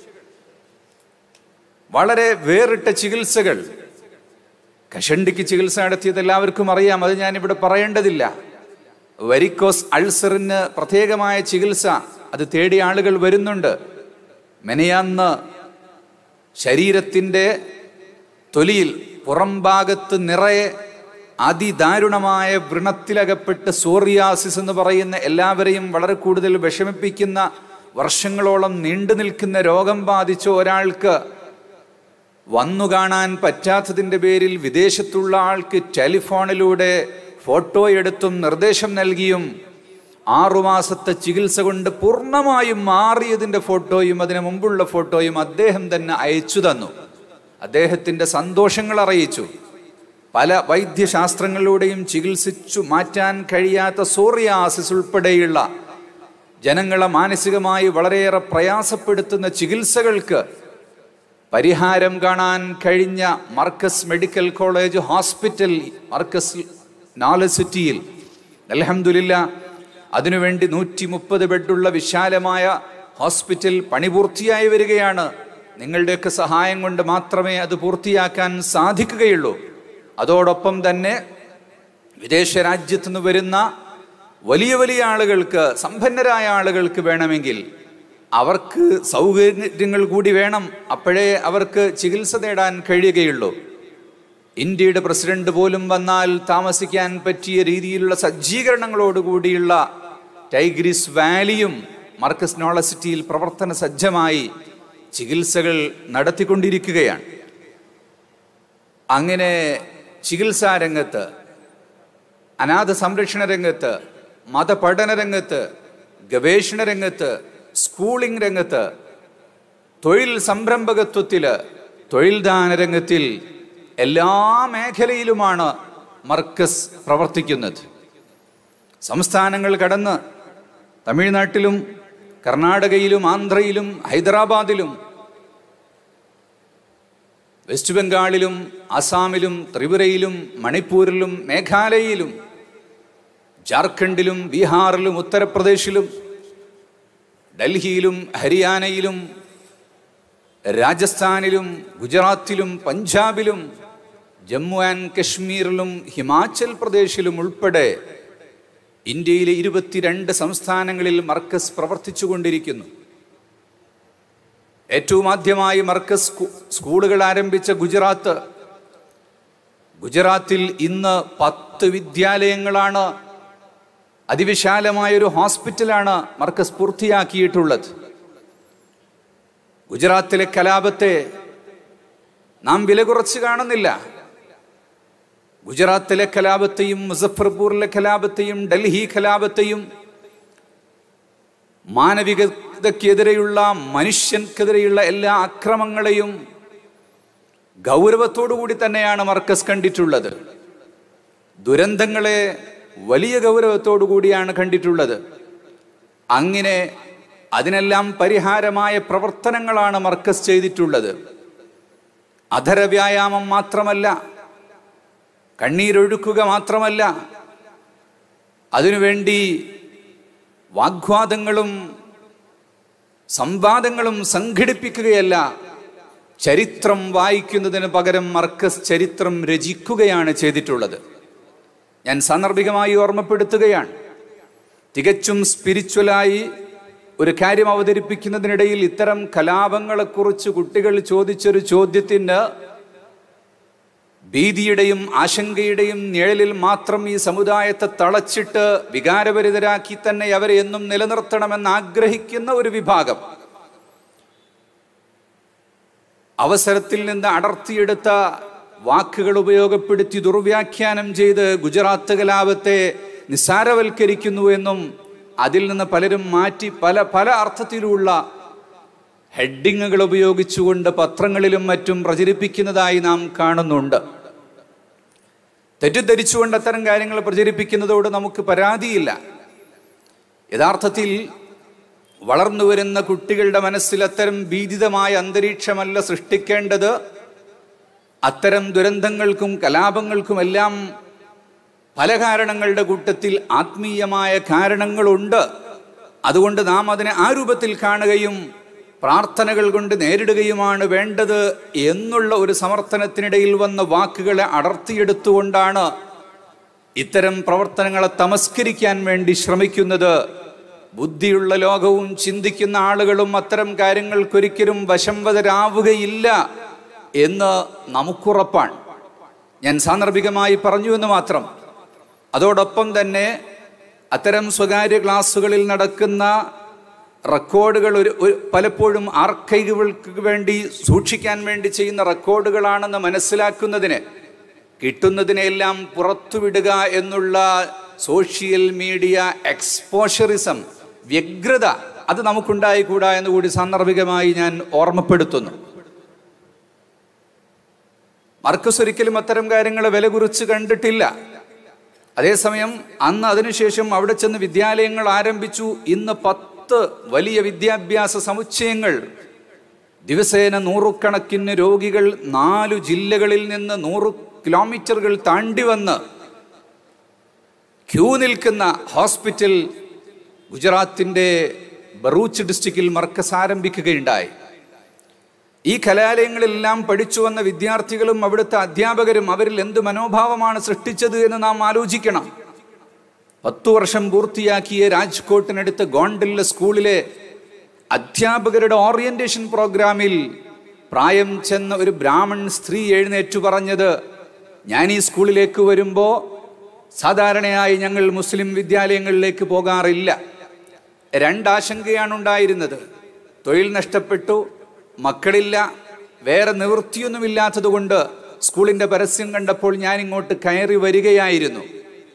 വളരെ വേറിട്ട ചികിത്സകൾ. കഷണ്ടിക്ക് ചികിത്സ നടത്തിയത് എല്ലാവർക്കും അറിയാം, അത് ഞാനിവിടെ പറയേണ്ടതില്ല. വരിക്കോസ് അൾസറിന് പ്രത്യേകമായ ചികിത്സ, അത് തേടി ആളുകൾ വരുന്നുണ്ട്. മെനയാന്ന് ശരീരത്തിൻ്റെ തൊലിയിൽ പുറം ഭാഗത്ത് നിറയെ അതിദാരുണമായ വ്രണത്തിലകപ്പെട്ട് സോറിയാസിസ് എന്ന് പറയുന്ന എല്ലാവരെയും വളരെ കൂടുതൽ വിഷമിപ്പിക്കുന്ന വർഷങ്ങളോളം നീണ്ടു നിൽക്കുന്ന രോഗം ബാധിച്ച ഒരാൾക്ക് വന്നു കാണാൻ പറ്റാത്തതിൻ്റെ പേരിൽ വിദേശത്തുള്ള ആൾക്ക് ടെലിഫോണിലൂടെ ഫോട്ടോ എടുത്തും നിർദ്ദേശം നൽകിയും 6 മാസത്തെ ചികിത്സ കൊണ്ട് പൂർണ്ണമായും മാറിയതിൻ്റെ ഫോട്ടോയും അതിനു മുമ്പുള്ള ഫോട്ടോയും അദ്ദേഹം തന്നെ അയച്ചു തന്നു. അദ്ദേഹത്തിൻ്റെ സന്തോഷങ്ങൾ അറിയിച്ചു. പല വൈദ്യശാസ്ത്രങ്ങളിലൂടെയും ചികിത്സിച്ചു മാറ്റാൻ കഴിയാത്ത സോറിയാസിസ് ഉൾപ്പെടെയുള്ള ജനങ്ങളെ മാനസികമായി വളരെയേറെ പ്രയാസപ്പെടുത്തുന്ന ചികിത്സകൾക്ക് പരിഹാരം കാണാൻ കഴിഞ്ഞ Markaz medical college hospital Markaz knowledge സിറ്റിയിൽ അൽഹംദുലില്ലാ അതിനുവേണ്ടി 130 ബെഡുള്ള വിശാലമായ ഹോസ്പിറ്റൽ പണി പൂർത്തിയായി വരികയാണ്. നിങ്ങളുടെയൊക്കെ സഹായം കൊണ്ട് മാത്രമേ അത് പൂർത്തിയാക്കാൻ സാധിക്കുകയുള്ളൂ. അതോടൊപ്പം തന്നെ വിദേശ രാജ്യത്തു നിന്ന് വരുന്ന വലിയ വലിയ ആളുകൾക്ക്, സമ്പന്നരായ ആളുകൾക്ക് വേണമെങ്കിൽ അവർക്ക് സൗകര്യങ്ങൾ കൂടി വേണം. അപ്പോഴേ അവർക്ക് ചികിത്സ നേടാൻ കഴിയുകയുള്ളൂ. ഇന്ത്യയുടെ പ്രസിഡന്റ് പോലും വന്നാൽ താമസിക്കാൻ പറ്റിയ രീതിയിലുള്ള സജ്ജീകരണങ്ങളോടുകൂടിയുള്ള ടൈഗ്രിസ് വാലിയും മർക്കസ് നോളജ് സിറ്റിയിൽ പ്രവർത്തന സജ്ജമായി ചികിത്സകൾ നടത്തിക്കൊണ്ടിരിക്കുകയാണ്. അങ്ങനെ ചികിത്സാ രംഗത്ത്, അനാഥ സംരക്ഷണ രംഗത്ത്, മതപഠന രംഗത്ത്, ഗവേഷണ രംഗത്ത്, സ്കൂളിംഗ് രംഗത്ത്, തൊഴിൽ സംരംഭകത്വത്തില്, തൊഴിൽ ദാന രംഗത്തിൽ എല്ലാ മേഖലയിലുമാണ് മർക്കസ് പ്രവർത്തിക്കുന്നത്. സംസ്ഥാനങ്ങൾ കടന്ന് തമിഴ്നാട്ടിലും കർണാടകയിലും ആന്ധ്രയിലും ഹൈദരാബാദിലും വെസ്റ്റ് ബംഗാളിലും ആസാമിലും ത്രിപുരയിലും മണിപ്പൂരിലും മേഘാലയയിലും ജാർഖണ്ഡിലും ബീഹാറിലും ഉത്തർപ്രദേശിലും ഡൽഹിയിലും ഹരിയാനയിലും രാജസ്ഥാനിലും ഗുജറാത്തിലും പഞ്ചാബിലും ജമ്മു ആൻഡ് കശ്മീരിലും ഹിമാചൽ പ്രദേശിലും ഉൾപ്പെടെ ഇന്ത്യയിലെ 22 സംസ്ഥാനങ്ങളിൽ മർക്കസ് പ്രവർത്തിച്ചുകൊണ്ടിരിക്കുന്നു. ഏറ്റവും ആദ്യമായി മർക്കസ് സ്കൂളുകൾ ആരംഭിച്ച ഗുജറാത്തിൽ ഇന്ന് 10 വിദ്യാലയങ്ങളാണ്, അതിവിശാലമായൊരു ഹോസ്പിറ്റലാണ് മർക്കസ് പൂർത്തിയാക്കിയിട്ടുള്ളത്. ഗുജറാത്തിലെ കലാപത്തെ നാം വില കുറച്ച് കാണുന്നില്ല. ഗുജറാത്തിലെ കലാപത്തെയും മുസഫർപൂറിലെ കലാപത്തെയും ഡൽഹി കലാപത്തെയും മാനവികതയ്ക്കെതിരെയുള്ള, മനുഷ്യർക്കെതിരെയുള്ള എല്ലാ അക്രമങ്ങളെയും ഗൗരവത്തോടുകൂടി തന്നെയാണ് മർക്കസ് കണ്ടിട്ടുള്ളത്. ദുരന്തങ്ങളെ വലിയ ഗൗരവത്തോടു കൂടിയാണ് കണ്ടിട്ടുള്ളത്. അങ്ങനെ അതിനെല്ലാം പരിഹാരമായ പ്രവർത്തനങ്ങളാണ് മർക്കസ് ചെയ്തിട്ടുള്ളത്. അധരവ്യായാമം മാത്രമല്ല, കണ്ണീരൊഴുക്കുക മാത്രമല്ല, അതിനുവേണ്ടി വാഗ്വാദങ്ങളും സംവാദങ്ങളും സംഘടിപ്പിക്കുകയല്ല, ചരിത്രം വായിക്കുന്നതിന് പകരം മർക്കസ് ചരിത്രം രചിക്കുകയാണ് ചെയ്തിട്ടുള്ളത്. ഞാൻ സാന്ദർഭികമായി ഓർമ്മപ്പെടുത്തുകയാണ്. തികച്ചും സ്പിരിച്വലായി ഒരു കാര്യം അവതരിപ്പിക്കുന്നതിനിടയിൽ ഇത്തരം കലാപങ്ങളെക്കുറിച്ച് കുട്ടികൾ ചോദിച്ചൊരു ചോദ്യത്തിന് ഭീതിയുടെയും ആശങ്കയുടെയും നിഴലിൽ മാത്രം ഈ സമുദായത്തെ തളച്ചിട്ട് വികാരഭരിതരാക്കി തന്നെ അവരെ എന്നും നിലനിർത്തണമെന്ന് ആഗ്രഹിക്കുന്ന ഒരു വിഭാഗം അവസരത്തിൽ നിന്ന് അടർത്തിയെടുത്ത വാക്കുകൾ ഉപയോഗപ്പെടുത്തി ദുർവ്യാഖ്യാനം ചെയ്ത് ഗുജറാത്ത് കലാപത്തെ നിസ്സാരവൽക്കരിക്കുന്നു എന്നും അതിൽ നിന്ന് പലരും മാറ്റി പല അർത്ഥത്തിലുള്ള ഹെഡിങ്ങുകൾ ഉപയോഗിച്ചുകൊണ്ട് പത്രങ്ങളിലും മറ്റും പ്രചരിപ്പിക്കുന്നതായി നാം കാണുന്നുണ്ട്. തെറ്റിദ്ധരിച്ചുകൊണ്ട് അത്തരം കാര്യങ്ങൾ പ്രചരിപ്പിക്കുന്നതോട് നമുക്ക് പരാതിയില്ല. യഥാർത്ഥത്തിൽ വളർന്നു വരുന്ന കുട്ടികളുടെ മനസ്സിൽ അത്തരം ഭീതിതമായ അന്തരീക്ഷമല്ല സൃഷ്ടിക്കേണ്ടത്. അത്തരം ദുരന്തങ്ങൾക്കും കലാപങ്ങൾക്കുമെല്ലാം പല കാരണങ്ങളുടെ കൂട്ടത്തിൽ ആത്മീയമായ കാരണങ്ങളുണ്ട്. അതുകൊണ്ട് നാം അതിനെ ആ രൂപത്തിൽ കാണുകയും പ്രാർത്ഥനകൾ കൊണ്ട് നേരിടുകയുമാണ് വേണ്ടത് എന്നുള്ള ഒരു സമർത്ഥനത്തിനിടയിൽ വന്ന വാക്കുകളെ അടർത്തിയെടുത്തുകൊണ്ടാണ് ഇത്തരം പ്രവർത്തനങ്ങളെ തമസ്കരിക്കാൻ വേണ്ടി ശ്രമിക്കുന്നത്. ബുദ്ധിയുള്ള ലോകവും ചിന്തിക്കുന്ന ആളുകളും അത്തരം കാര്യങ്ങൾക്കൊരിക്കലും വശംവദരാവുകയില്ല എന്ന് നമുക്കുറപ്പാണ്. ഞാൻ സാന്ദർഭികമായി പറഞ്ഞു എന്ന് മാത്രം. അതോടൊപ്പം തന്നെ അത്തരം സ്വകാര്യ ക്ലാസ്സുകളിൽ നടക്കുന്ന റെക്കോർഡുകൾ പലപ്പോഴും ആർക്കൈവുകൾക്ക് വേണ്ടി സൂക്ഷിക്കാൻ വേണ്ടി ചെയ്യുന്ന റെക്കോർഡുകളാണെന്ന് മനസ്സിലാക്കുന്നതിന് കിട്ടുന്നതിനെല്ലാം പുറത്തുവിടുക എന്നുള്ള സോഷ്യൽ മീഡിയ എക്സ്പോഷറിസം, വ്യഗ്രത, അത് നമുക്കുണ്ടായിക്കൂടാ എന്നുകൂടി സാന്ദർഭികമായി ഞാൻ ഓർമ്മപ്പെടുത്തുന്നു. മർക്കസ് ഒരിക്കലും അത്തരം കാര്യങ്ങളെ വില കുറിച്ച് കണ്ടിട്ടില്ല. അതേസമയം അന്ന് അതിനുശേഷം അവിടെ ചെന്ന് വിദ്യാലയങ്ങൾ ആരംഭിച്ചു. ഇന്ന് 10 വലിയ വിദ്യാഭ്യാസ സമുച്ചയങ്ങൾ, ദിവസേന 100 രോഗികൾ 4 ജില്ലകളിൽ നിന്ന് 100 കിലോമീറ്ററുകൾ താണ്ടി വന്ന് ക്യൂ നിൽക്കുന്ന ഹോസ്പിറ്റൽ ഗുജറാത്തിൻ്റെ ബറൂച്ച് ഡിസ്ട്രിക്റ്റിൽ മർക്കസ് ആരംഭിക്കുകയുണ്ടായി. ഈ കലാലയങ്ങളെല്ലാം പഠിച്ചു വന്ന വിദ്യാർത്ഥികളും അവിടുത്തെ അധ്യാപകരും അവരിൽ എന്ത് മനോഭാവമാണ് സൃഷ്ടിച്ചത് എന്ന് നാം ആലോചിക്കണം. 10 വർഷം പൂർത്തിയാക്കിയ രാജ്കോട്ടിനടുത്ത് ഗോണ്ടിലെ സ്കൂളിലെ അധ്യാപകരുടെ ഓറിയന്റേഷൻ പ്രോഗ്രാമിൽ പ്രായം ചെന്ന ഒരു ബ്രാഹ്മൺ സ്ത്രീ എഴുന്നേറ്റു പറഞ്ഞത്, ഞാൻ ഈ സ്കൂളിലേക്ക് വരുമ്പോൾ സാധാരണയായി ഞങ്ങൾ മുസ്ലിം വിദ്യാലയങ്ങളിലേക്ക് പോകാറില്ല. 2 ആശങ്കയാണ് ഉണ്ടായിരുന്നത്. തൊഴിൽ നഷ്ടപ്പെട്ടു, മക്കളില്ല, വേറെ നിവൃത്തിയൊന്നുമില്ലാത്തത് കൊണ്ട് സ്കൂളിൻ്റെ പരസ്യം കണ്ടപ്പോൾ ഞാൻ ഇങ്ങോട്ട് കയറി വരികയായിരുന്നു.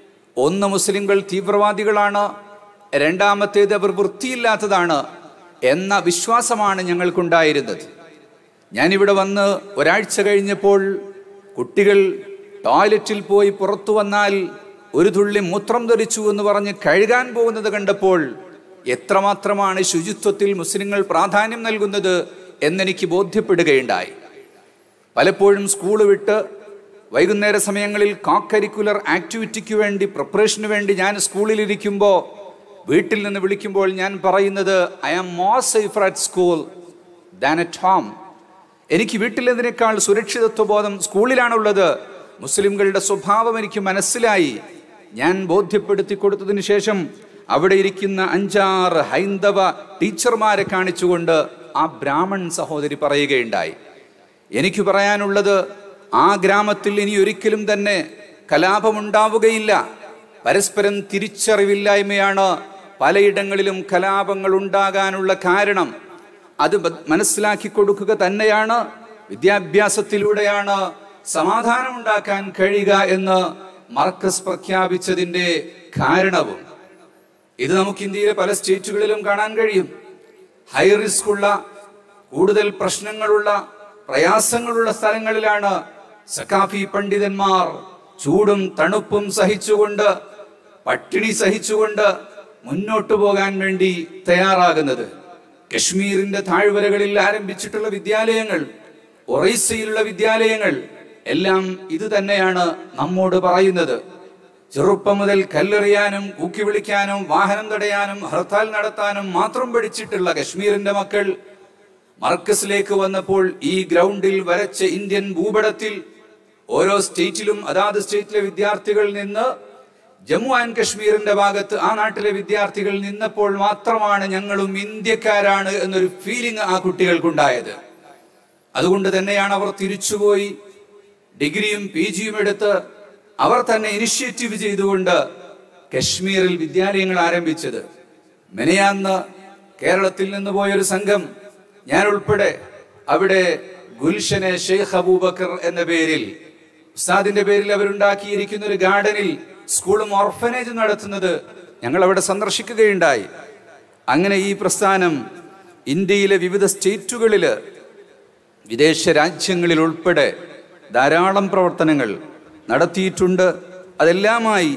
1, മുസ്ലിങ്ങൾ തീവ്രവാദികളാണ്, 2ാമത്തേത് അവർ വൃത്തിയില്ലാത്തതാണ് എന്ന വിശ്വാസമാണ് ഞങ്ങൾക്കുണ്ടായിരുന്നത്. ഞാനിവിടെ വന്ന് ഒരാഴ്ച കഴിഞ്ഞപ്പോൾ കുട്ടികൾ ടോയ്ലറ്റിൽ പോയി പുറത്തു വന്നാൽ ഒരു തുള്ളി മൂത്രം ധരിച്ചു എന്ന് പറഞ്ഞ് കഴുകാൻ പോകുന്നത് കണ്ടപ്പോൾ എത്രമാത്രമാണ് ശുചിത്വത്തിൽ മുസ്ലിങ്ങൾ പ്രാധാന്യം നൽകുന്നത് എന്നെനിക്ക് ബോധ്യപ്പെടുകയുണ്ടായി. പലപ്പോഴും സ്കൂൾ വിട്ട് വൈകുന്നേര സമയങ്ങളിൽ കോകരിക്കുലർ ആക്ടിവിറ്റിക്ക് വേണ്ടി, പ്രിപ്പറേഷന് വേണ്ടി ഞാൻ സ്കൂളിലിരിക്കുമ്പോൾ വീട്ടിൽ നിന്ന് വിളിക്കുമ്പോൾ ഞാൻ പറയുന്നത്, I am more safer at school than at home. എനിക്ക് വീട്ടിലെതിനേക്കാൾ സുരക്ഷിതത്വബോധം സ്കൂളിലാണുള്ളത്. മുസ്ലിംകളുടെ സ്വഭാവം എനിക്ക് മനസ്സിലായി. ഞാൻ ബോധ്യപ്പെടുത്തി കൊടുത്തതിന് ശേഷം അവിടെ ഇരിക്കുന്ന 5-6 ഹൈന്ദവ ടീച്ചർമാരെ കാണിച്ചുകൊണ്ട് ആ ബ്രാഹ്മൺ സഹോദരി പറയുകയുണ്ടായി, എനിക്ക് പറയാനുള്ളത്, ആ ഗ്രാമത്തിൽ ഇനി ഒരിക്കലും തന്നെ കലാപമുണ്ടാവുകയില്ല. പരസ്പരം തിരിച്ചറിവില്ലായ്മയാണ് പലയിടങ്ങളിലും കലാപങ്ങൾ ഉണ്ടാകാനുള്ള കാരണം. അത് മനസ്സിലാക്കി കൊടുക്കുക തന്നെയാണ് വിദ്യാഭ്യാസത്തിലൂടെയാണ് സമാധാനം ഉണ്ടാക്കാൻ കഴിയുക എന്ന് മർക്കസ് പ്രഖ്യാപിച്ചതിൻ്റെ കാരണവും. ഇത് നമുക്ക് ഇന്ത്യയിലെ പല സ്റ്റേറ്റുകളിലും കാണാൻ കഴിയും. ഹൈ റിസ്ക് ഉള്ള, കൂടുതൽ പ്രശ്നങ്ങളുള്ള, പ്രയാസങ്ങളുള്ള സ്ഥലങ്ങളിലാണ് സഖാഫി പണ്ഡിതന്മാർ ചൂടും തണുപ്പും സഹിച്ചുകൊണ്ട്, പട്ടിണി സഹിച്ചുകൊണ്ട് മുന്നോട്ടു പോകാൻ വേണ്ടി തയ്യാറാകുന്നത്. കശ്മീരിന്റെ താഴ്വരകളിൽ ആരംഭിച്ചിട്ടുള്ള വിദ്യാലയങ്ങൾ, ഒറീസയിലുള്ള വിദ്യാലയങ്ങൾ എല്ലാം ഇത് തന്നെയാണ് നമ്മോട് പറയുന്നത്. ചെറുപ്പം മുതൽ കല്ലെറിയാനും ഊക്കി വിളിക്കാനും വാഹനം തടയാനും ഹർത്താൽ നടത്താനും മാത്രം പഠിച്ചിട്ടുള്ള കശ്മീരിന്റെ മക്കൾ മർക്കസിലേക്ക് വന്നപ്പോൾ ഈ ഗ്രൗണ്ടിൽ വരച്ച ഇന്ത്യൻ ഭൂപടത്തിൽ ഓരോ സ്റ്റേറ്റിലും അതാത് സ്റ്റേറ്റിലെ വിദ്യാർത്ഥികൾ നിന്ന് ജമ്മു ആൻഡ് കശ്മീരിന്റെ ഭാഗത്ത് ആ നാട്ടിലെ വിദ്യാർത്ഥികൾ നിന്നപ്പോൾ മാത്രമാണ് ഞങ്ങളും ഇന്ത്യക്കാരാണ് എന്നൊരു ഫീലിംഗ് ആ കുട്ടികൾക്കുണ്ടായത്. അതുകൊണ്ട് തന്നെയാണ് അവർ തിരിച്ചുപോയി ഡിഗ്രിയും PGയും എടുത്ത് അവർ തന്നെ ഇനിഷ്യേറ്റീവ് ചെയ്തുകൊണ്ട് കശ്മീരിൽ വിദ്യാലയങ്ങൾ ആരംഭിച്ചത്. മെനയാന്ന് കേരളത്തിൽ നിന്ന് പോയൊരു സംഘം, ഞാൻ ഉൾപ്പെടെ, അവിടെ ഗുൽഷനെ ഷെയ്ഖ് അബൂബക്കർ എന്ന പേരിൽ, ഉസ്താദിന്റെ പേരിൽ അവരുണ്ടാക്കിയിരിക്കുന്ന ഒരു ഗാർഡനിൽ സ്കൂളും ഓർഫനേജും നടത്തുന്നത് ഞങ്ങൾ അവിടെ സന്ദർശിക്കുകയുണ്ടായി. അങ്ങനെ ഈ പ്രസ്ഥാനം ഇന്ത്യയിലെ വിവിധ സ്റ്റേറ്റുകളിൽ, വിദേശ രാജ്യങ്ങളിൽ ഉൾപ്പെടെ ധാരാളം പ്രവർത്തനങ്ങൾ നടത്തിയിട്ടുണ്ട്. അതെല്ലാമായി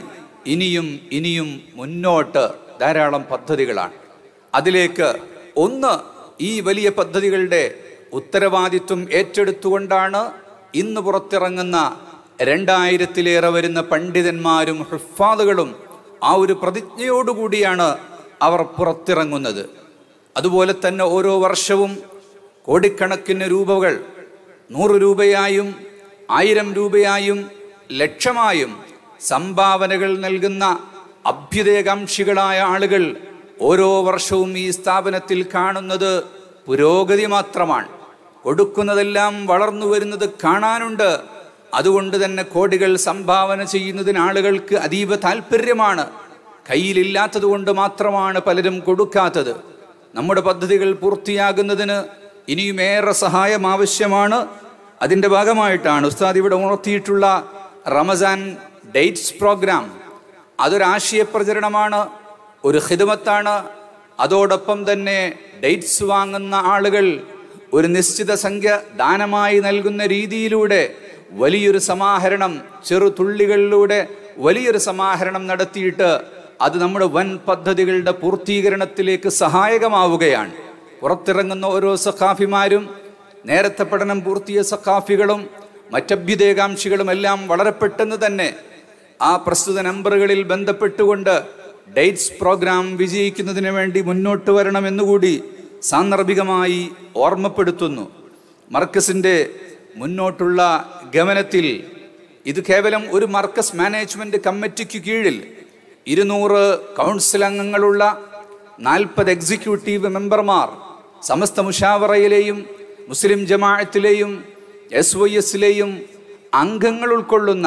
ഇനിയും മുന്നോട്ട് ധാരാളം പദ്ധതികളാണ്. അതിലേക്ക് ഒന്ന്, ഈ വലിയ പദ്ധതികളുടെ ഉത്തരവാദിത്വം ഏറ്റെടുത്തുകൊണ്ടാണ് ഇന്ന് പുറത്തിറങ്ങുന്ന 2000-ലേറെ വരുന്ന പണ്ഡിതന്മാരും ഹുഫാദുകളും ആ ഒരു പ്രതിജ്ഞയോടുകൂടിയാണ് അവർ പുറത്തിറങ്ങുന്നത്. അതുപോലെ തന്നെ ഓരോ വർഷവും കോടിക്കണക്കിന് രൂപകൾ, 100 രൂപയായും 1000 രൂപയായും ലക്ഷമായും സംഭാവനകൾ നൽകുന്ന അഭ്യുദയകാംക്ഷികളായ ആളുകൾ ഓരോ വർഷവും ഈ സ്ഥാപനത്തിൽ കാണുന്നത് പുരോഗതി മാത്രമാണ്. കൊടുക്കുന്നതെല്ലാം വളർന്നു വരുന്നത് കാണാനുണ്ട്. അതുകൊണ്ട് തന്നെ കോടികൾ സംഭാവന ചെയ്യുന്നതിന് ആളുകൾക്ക് അതീവ താല്പര്യമാണ്. കയ്യിലില്ലാത്തത് കൊണ്ട് മാത്രമാണ് പലരും കൊടുക്കാത്തത്. നമ്മുടെ പദ്ധതികൾ പൂർത്തിയാകുന്നതിന് ഇനിയുമേറെ സഹായം ആവശ്യമാണ്. അതിൻ്റെ ഭാഗമായിട്ടാണ് ഉസ്താദ് ഇവിടെ ഉണർത്തിയിട്ടുള്ള റമസാൻ ഡേറ്റ്സ് പ്രോഗ്രാം. അതൊരാശയ പ്രചരണമാണ്, ഒരു ഖിദ്മത്താണ്. അതോടൊപ്പം തന്നെ ഡേറ്റ്സ് വാങ്ങുന്ന ആളുകൾ ഒരു നിശ്ചിത സംഖ്യ ദാനമായി നൽകുന്ന രീതിയിലൂടെ വലിയൊരു സമാഹരണം, ചെറുതുള്ളികളിലൂടെ വലിയൊരു സമാഹരണം നടത്തിയിട്ട് അത് നമ്മുടെ വൻ പദ്ധതികളുടെ പൂർത്തീകരണത്തിലേക്ക് സഹായകമാവുകയാണ്. പുറത്തിറങ്ങുന്ന ഓരോ സഖാഫിമാരും, നേരത്തെ പഠനം പൂർത്തിയ സഖാഫികളും മറ്റഭ്യുദയകാംക്ഷികളും എല്ലാം വളരെ പെട്ടെന്ന് തന്നെ ആ പ്രസ്തുത നമ്പറുകളിൽ ബന്ധപ്പെട്ടുകൊണ്ട് ഡേറ്റ്സ് പ്രോഗ്രാം വിജയിക്കുന്നതിന് വേണ്ടി മുന്നോട്ട് വരണമെന്നുകൂടി സാന്ദർഭികമായി ഓർമ്മപ്പെടുത്തുന്നു. മർക്കസിൻ്റെ മുന്നോട്ടുള്ള ഗമനത്തിൽ ഇത് കേവലം ഒരു മർക്കസ് മാനേജ്മെൻറ്റ് കമ്മിറ്റിക്ക് കീഴിൽ 200 കൗൺസിൽ അംഗങ്ങളുള്ള 40 എക്സിക്യൂട്ടീവ് മെമ്പർമാർ, സമസ്ത മുഷാവറയിലെയും മുസ്ലിം ജമാഅത്തിലെയും SYSലെയും അംഗങ്ങൾ ഉൾക്കൊള്ളുന്ന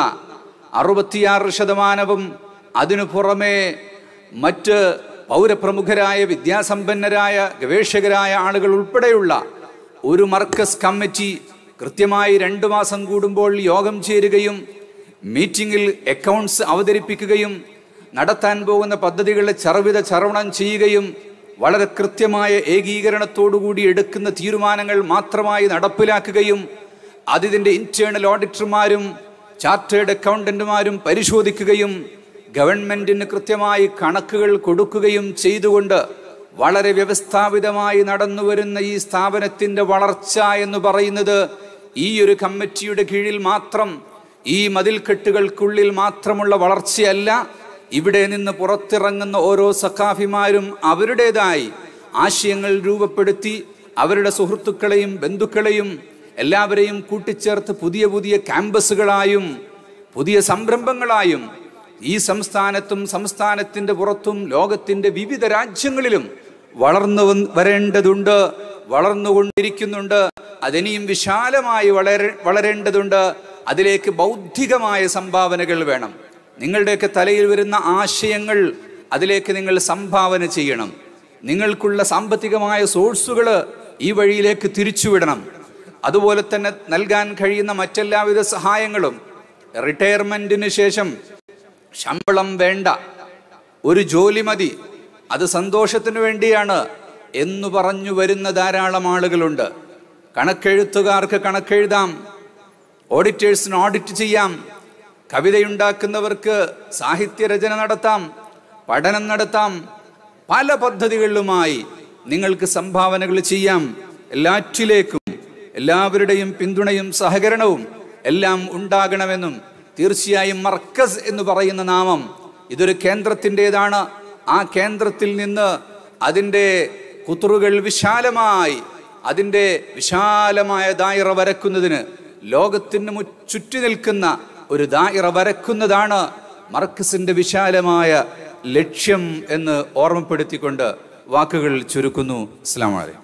66%, അതിനു പുറമെ മറ്റ് പൗരപ്രമുഖരായ വിദ്യാസമ്പന്നരായ ഗവേഷകരായ ആളുകൾ ഉൾപ്പെടെയുള്ള ഒരു മർക്കസ് കമ്മിറ്റി കൃത്യമായി 2 മാസം കൂടുമ്പോൾ യോഗം ചേരുകയും മീറ്റിംഗിൽ അക്കൗണ്ട്സ് അവതരിപ്പിക്കുകയും നടത്താൻ പോകുന്ന പദ്ധതികളെ ചർവണം ചെയ്യുകയും വളരെ കൃത്യമായ ഏകീകരണത്തോടുകൂടി എടുക്കുന്ന തീരുമാനങ്ങൾ മാത്രമായി നടപ്പിലാക്കുകയും അതിൻ്റെ ഇന്റേണൽ ഓഡിറ്റർമാരും ചാർട്ടേഡ് അക്കൗണ്ടന്റുമാരും പരിശോധിക്കുകയും ഗവൺമെന്റിന് കൃത്യമായി കണക്കുകൾ കൊടുക്കുകയും ചെയ്തുകൊണ്ട് വളരെ വ്യവസ്ഥാപിതമായി നടന്നു വരുന്ന ഈ സ്ഥാപനത്തിൻ്റെ വളർച്ച എന്ന് പറയുന്നത് ഈ ഒരു കമ്മിറ്റിയുടെ കീഴിൽ മാത്രം, ഈ മതിൽക്കെട്ടുകൾക്കുള്ളിൽ മാത്രമുള്ള വളർച്ചയല്ല. ഇവിടെ നിന്ന് പുറത്തിറങ്ങുന്ന ഓരോ സഖാഫിമാരും അവരുടേതായി ആശയങ്ങൾ രൂപപ്പെടുത്തി അവരുടെ സുഹൃത്തുക്കളെയും ബന്ധുക്കളെയും എല്ലാവരെയും കൂട്ടിച്ചേർത്ത് പുതിയ പുതിയ ക്യാമ്പസുകളായും പുതിയ സംരംഭങ്ങളായും ഈ സംസ്ഥാനത്തും സംസ്ഥാനത്തിൻ്റെ പുറത്തും ലോകത്തിൻ്റെ വിവിധ രാജ്യങ്ങളിലും വളർന്നു വരേണ്ടതുണ്ട്, വളർന്നുകൊണ്ടിരിക്കുന്നുണ്ട്. അതിനിയും വിശാലമായി വളരേണ്ടതുണ്ട്. അതിലേക്ക് ബൗദ്ധികമായ സംഭാവനകൾ വേണം. നിങ്ങളുടെയൊക്കെ തലയിൽ വരുന്ന ആശയങ്ങൾ അതിലേക്ക് നിങ്ങൾ സംഭാവന ചെയ്യണം. നിങ്ങൾക്കുള്ള സാമ്പത്തികമായ സോഴ്സുകൾ ഈ വഴിയിലേക്ക് തിരിച്ചുവിടണം. അതുപോലെ തന്നെ നൽകാൻ കഴിയുന്ന മറ്റെല്ലാവിധ സഹായങ്ങളും, റിട്ടയർമെൻറ്റിന് ശേഷം ശമ്പളം വേണ്ട, ഒരു ജോലി മതി, അത് സന്തോഷത്തിന് വേണ്ടിയാണ് എന്ന് പറഞ്ഞു വരുന്ന ധാരാളം ആളുകളുണ്ട്. കണക്കെഴുത്തുകാർക്ക് കണക്കെഴുതാം, ഓഡിറ്റേഴ്സിന് ഓഡിറ്റ് ചെയ്യാം, കവിതയുണ്ടാക്കുന്നവർക്ക് സാഹിത്യരചന നടത്താം, പഠനം നടത്താം, പല പദ്ധതികളിലുമായി നിങ്ങൾക്ക് സംഭാവനകൾ ചെയ്യാം. എല്ലാറ്റിലേക്കും എല്ലാവരുടെയും പിന്തുണയും സഹകരണവും എല്ലാം ഉണ്ടാകണമെന്നും തീർച്ചയായും മർക്കസ് എന്ന് പറയുന്ന നാമം ഇതൊരു കേന്ദ്രത്തിൻ്റെതാണ്. ആ കേന്ദ്രത്തിൽ നിന്ന് അതിൻ്റെ കുത്തുറുകൾ വിശാലമായി, അതിൻ്റെ വിശാലമായ ദായിറ വരക്കുന്നതിന്, ലോകത്തിന് ചുറ്റി നിൽക്കുന്ന ഒരു ദായിറ വരക്കുന്നതാണ് മർക്കസിൻ്റെ വിശാലമായ ലക്ഷ്യം എന്ന് ഓർമ്മപ്പെടുത്തിക്കൊണ്ട് വാക്കുകൾ ചുരുക്കുന്നു. അസ്സലാമു അലൈക്കും.